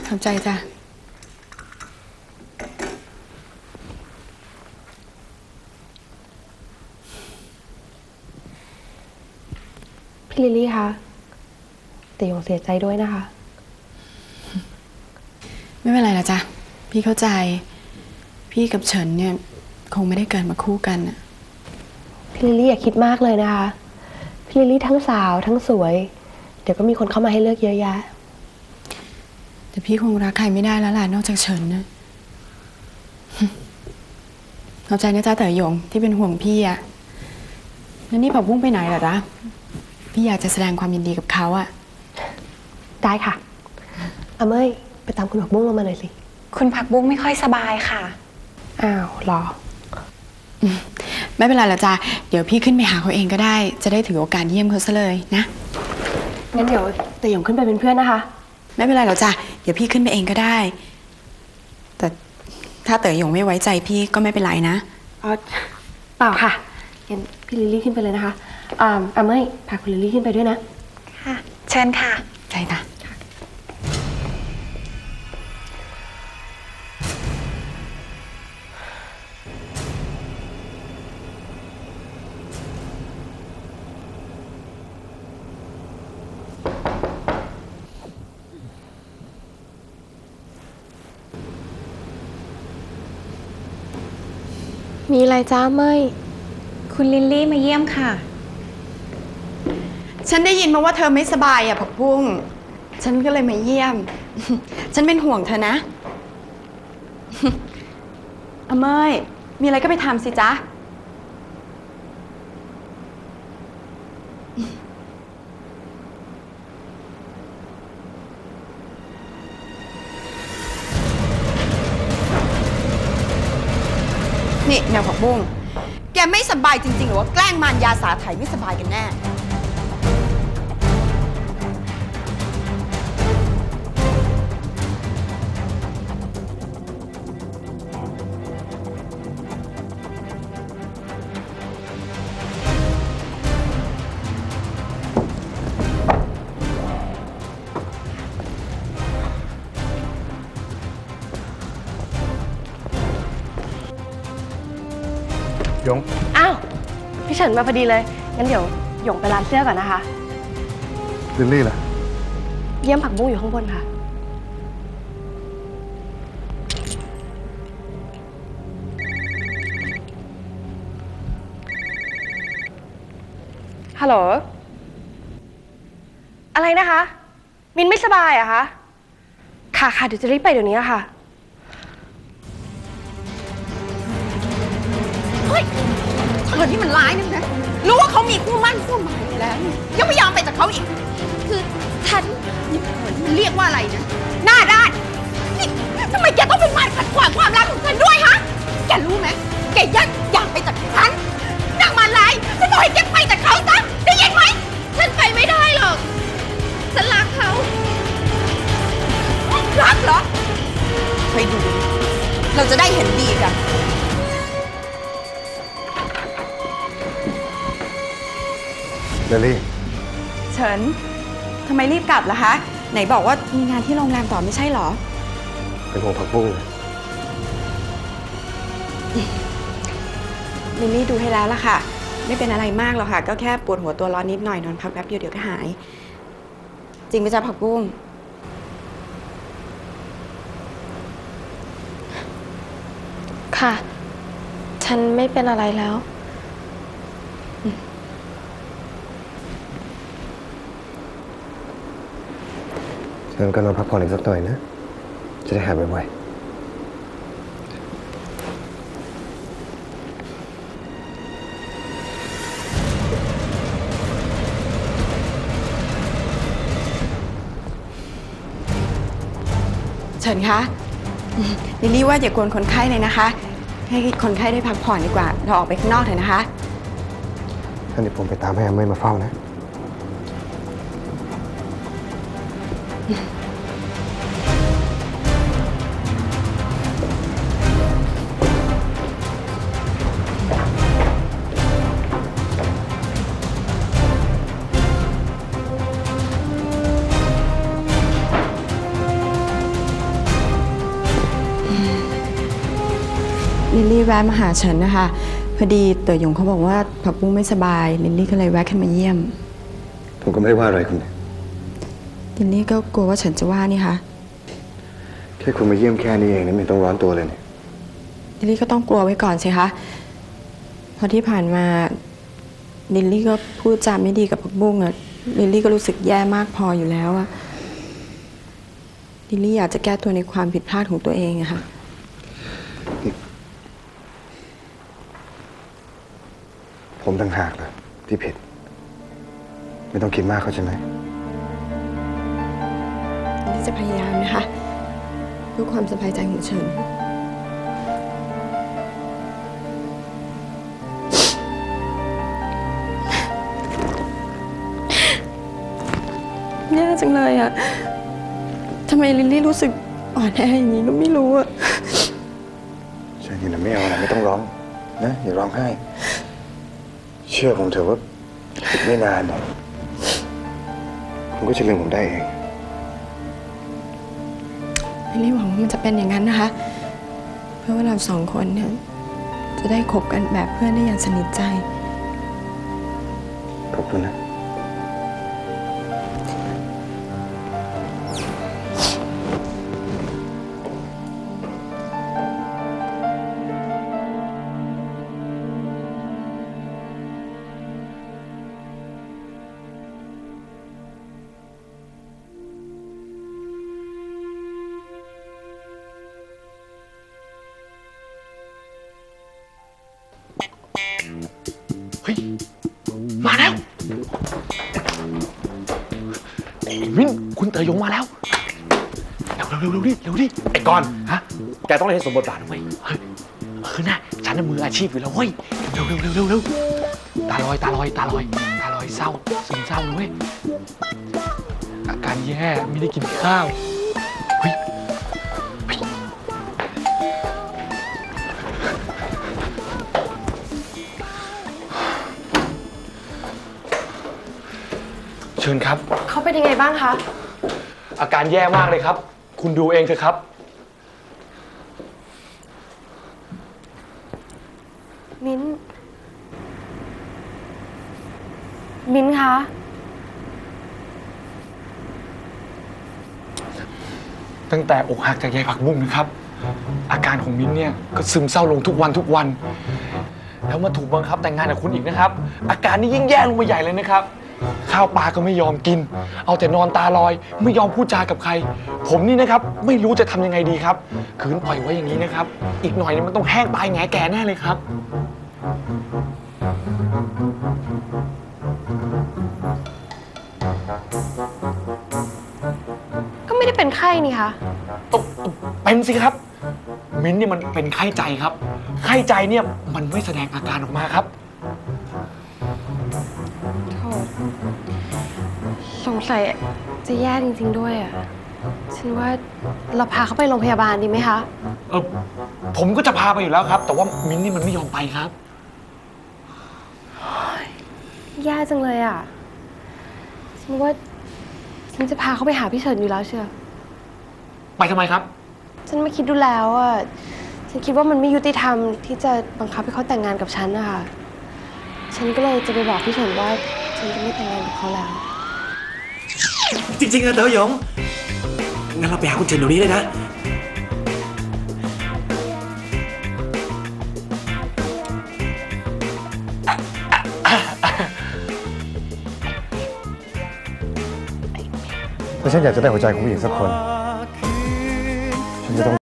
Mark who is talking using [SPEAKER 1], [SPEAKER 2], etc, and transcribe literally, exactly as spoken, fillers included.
[SPEAKER 1] ขอบใจจ้ะ
[SPEAKER 2] พี่ลิลลี่คะแต่หยงเสียใจด้วยนะคะ
[SPEAKER 1] ไม่เป็นไรละจ้ะพี่เข้าใจพี่กับเฉินเนี่ยคงไม่ได้เกิดมาคู่กันน่ะ
[SPEAKER 2] พี่ลิลลี่อย่าคิดมากเลยนะคะพี่ลิลลี่ทั้งสาวทั้งสวยเดี๋ยวก็มีคนเข้ามาให้เลือกเยอะแยะ
[SPEAKER 1] แต่พี่คงรักใครไม่ได้แล้วล่ะนอกจากเฉินนะเข้าใจนะจ๊ะเต๋อหยงที่เป็นห่วงพี่อะแล้วนี่ผักบุ้งไปไหนเหรอจ๊ะพี่อยากจะแสดงความยินดีกับเขาอะ
[SPEAKER 2] ได้ค่ะอาเมยไปตามคุณผักบุ้งลงมาหน่อยสิ
[SPEAKER 3] คุณผักบุ้งไม่ค่อยสบายค่ะ
[SPEAKER 2] อ้าวหรอ
[SPEAKER 1] ไม่เป็นไรหรอกจ้ะเดี๋ยวพี่ขึ้นไปหาเขาเองก็ได้จะได้ถือโอกาสเยี่ยมเขาซะเลยนะ
[SPEAKER 2] งั้นเดี๋ยวเต๋อหยงขึ้นไปเป็นเพื่อนนะคะ
[SPEAKER 1] ไม่เป็นไรหรอกจ้ะเดี๋ยวพี่ขึ้นไปเองก็ได้แต่ถ้าเต๋อหยงไม่ไว้ใจพี่ก็ไม่เป็นไรนะ
[SPEAKER 2] อ๋อเปล่าค่ะงั้นพี่ลิลลี่ขึ้นไปเลยนะคะอ่าอาเมยพาคุณลิลลี่ขึ้นไปด้วยนะ
[SPEAKER 3] ค่ะเชิญค่ะ
[SPEAKER 1] ใช่ค่ะ
[SPEAKER 2] มีอะไรจ้าเมย
[SPEAKER 3] คุณลิลลี่มาเยี่ยมค่ะ
[SPEAKER 1] ฉันได้ยินมาว่าเธอไม่สบายอ่ะผักบุ้งฉันก็เลยมาเยี่ยมฉันเป็นห่วงเธอนะอเมยมีอะไรก็ไปทำสิจ๊ะนี่แนวผักบุ้งแกไม่สบายจริงๆหรือว่าแกล้งมารยาสาไถไม่สบายกันแน่
[SPEAKER 2] หยงอ้าวพี่เฉินมาพอดีเลยงั้นเดี๋ยวหยงไปร้านเสื้อก่อนนะคะ
[SPEAKER 4] ลิลลี่ล่ะ
[SPEAKER 2] เยี่ยมผักบุ้งอยู่ข้างบนค่ะฮัลโหลอะไรนะคะมินไม่สบายอะคะค่ะค่ะเดี๋ยวจะรีบไปเดี๋ยวนี้ค่ะ
[SPEAKER 1] เฮ้ยเธอนี่มันร้ายนึงนะรู้ว่าเขามีคู่มั่นคู่หมายแล้วยังไม่ยอมไปจากเขาอีกคือฉันนี่มันเรียกว่าอะไรนะหน้าด้านนี่ทำไมแกต้องเป็นมารขัดขวางความรักของฉันด้วยฮะแกรู้ไหมแกยักอยากไปจากฉันนางมารร้ายฉันบอกให้แกไปจากเขาซะได้ยินไหมฉันไปไม่ได้หรอกฉันรักเขารักเหรอไปดูเราจะได้เห็นดีกัน
[SPEAKER 4] ลิลลี่
[SPEAKER 1] เฉินทำไมรีบกลับล่ะคะไหนบอกว่ามีงานที่โรงแรมต่อไม่ใช่หรอ
[SPEAKER 4] เป็นห่วงผักบุ้ง
[SPEAKER 1] ลิลลี่ดูให้แล้วล่ะค่ะไม่เป็นอะไรมากหรอกค่ะก็แค่ปวดหัวตัวร้อนนิดหน่อยนอนพักแป๊บเดียวเดี๋ยวก็หายจริงไหมจ๊ะผักบุ้ง
[SPEAKER 2] ค่ะฉันไม่เป็นอะไรแล้ว
[SPEAKER 4] ฉันก็นอนพักผ่อนอีกสักหน่อยนะจะได้หายไวๆ
[SPEAKER 1] เฉินคะลิลลี่ว่าอย่ากวนคนไข้เลยนะคะให้คนไข้ได้พักผ่อนดีกว่าเราออกไปข้างนอกเถอะนะคะ
[SPEAKER 4] งั้นเดี๋ยวผมไปตามให้อาเมย์มาเฝ้านะ
[SPEAKER 1] ลิลลี่แวะมาหาฉันนะคะพอดีเต๋อหยงเขาบอกว่าผักบุ้งไม่สบายลิลลี่ก็เลยแวะขึ้นมาเยี่ยม
[SPEAKER 4] ผมก็ไม่ได้ว่าอะไรคุณ
[SPEAKER 1] ลิลลี่ก็กลัวว่าฉันจะว่านี่ค่ะ
[SPEAKER 4] แค่คุณมาเยี่ยมแค่นี้เองนะไม่ต้องร้อนตัวเลยเนี่ย
[SPEAKER 1] ลิลลี่ก็ต้องกลัวไว้ก่อนสิคะพอที่ผ่านมาลิลลี่ก็พูดจาไม่ดีกับผักบุ้งอะลิลลี่ก็รู้สึกแย่มากพออยู่แล้วอะลิลลี่อยากจะแก้ตัวในความผิดพลาดของตัวเองอะค่ะ
[SPEAKER 4] ผมต่างหากเหรอที่ผิด ไม่ต้องคิดมากเข้าใจไหม
[SPEAKER 1] ลิลลี่จะพยายามนะคะเพื่อความสบายใจของฉันแย่จังเลยอะทำไมลิลลี่รู้สึกอ่อนแออย่างนี้ก็ไม่รู้อะ
[SPEAKER 4] ใช่นี่นะไม่เอานะไม่ต้องร้องนะอย่าร้องไห้ เชื่อผมเถอะว่าอีกไม่นานเนี่ยคุณก็จะลืมผมได้เอง
[SPEAKER 1] ลิลลี่หวังว่ามันจะเป็นอย่างนั้นนะคะ เพื่อว่าเราสองคนเนี่ยจะได้คบกันแบบเพื่อนได้อย่างสนิทใจ
[SPEAKER 4] ขอบคุณนะ
[SPEAKER 5] เฮ้ย มาแล้วไอ้มิ้นคุณเต๋อหยงมาแล้ว เร็วเร็วเร็วเร็วดิเร็วดิไอ้กอนฮะแกต้องเล่นให้สมบทบาทนะเว้ยเฮ้ยคือน่ะฉันน่ะมืออาชีพอยู่แล้วเว้ยเร็วเร็วเร็วเร็วเร็วตาลอยตาลอยตาลอยตาลอยเศร้าซึมเศร้าเว้ยอาการแย่ไม่ได้กินข้าวเฮ้ยเฮ้ยเชิญครับ
[SPEAKER 2] เขาเป็นยังไงบ้างคะ
[SPEAKER 5] อาการแย่มากเลยครับคุณดูเองเถอะครับ
[SPEAKER 2] มิ้น มิ้นคะ
[SPEAKER 5] ตั้งแต่อกหักจากยายผักบุ้งนะครับ อาการของมิ้นเนี่ยก็ซึมเศร้าลงทุกวันทุกวัน แล้วมาถูกบังคับแต่งงานกับคุณอีกนะครับ อาการนี้ยิ่งแย่ลงไปใหญ่เลยนะครับ ข้าวปลาก็ไม่ยอมกิน เอาแต่นอนตาลอยไม่ยอมพูดจากับใคร ผมนี่นะครับไม่รู้จะทำยังไงดีครับคืนปล่อยไว้อย่างนี้นะครับ อีกหน่อยเนี่ยมันต้องแห้งตายแง่แก่แน่เลยครับ
[SPEAKER 2] ก็ไม่ได้เป็นไข้นี่คะ
[SPEAKER 5] ต้องเป็นสิครับ มิ้นท์เนี่ยมันเป็นไข้ใจครับ ไข้ใจเนี่ยมันไม่แสดงอาการออกมาครับ
[SPEAKER 2] โทษ สงสัยจะแย่จริงๆด้วยอ่ะ ฉันว่าเราพาเขาไปโรงพยาบาลดีไหมคะ
[SPEAKER 5] เออผมก็จะพาไปอยู่แล้วครับ แต่ว่ามิ้นท์นี่มันไม่ยอมไปครับ
[SPEAKER 2] แย่จังเลยอ่ะ ฉันว่าฉันจะพาเขาไปหาพี่เฉินอยู่แล้วเชียว
[SPEAKER 5] ไปทำไมครับ
[SPEAKER 2] ฉันไม่คิดดูแล้วอ่ะ ฉันคิดว่ามันไม่ยุติธรรมที่จะบังคับให้เขาแต่งงานกับฉันนะคะ ฉันก็เลยจะไปบอกพี่เฉินว่าฉันจะไม่แต่งงานกับเขาแล้ว
[SPEAKER 6] จริงๆนะเต๋อหยงงั้นเราไปหาคุณเฉินเดี๋ยวนี้เลยนะ
[SPEAKER 4] ถ้าฉันอยากจะได้หัวใจของผู้หญิงสักคน ฉันจะต้อง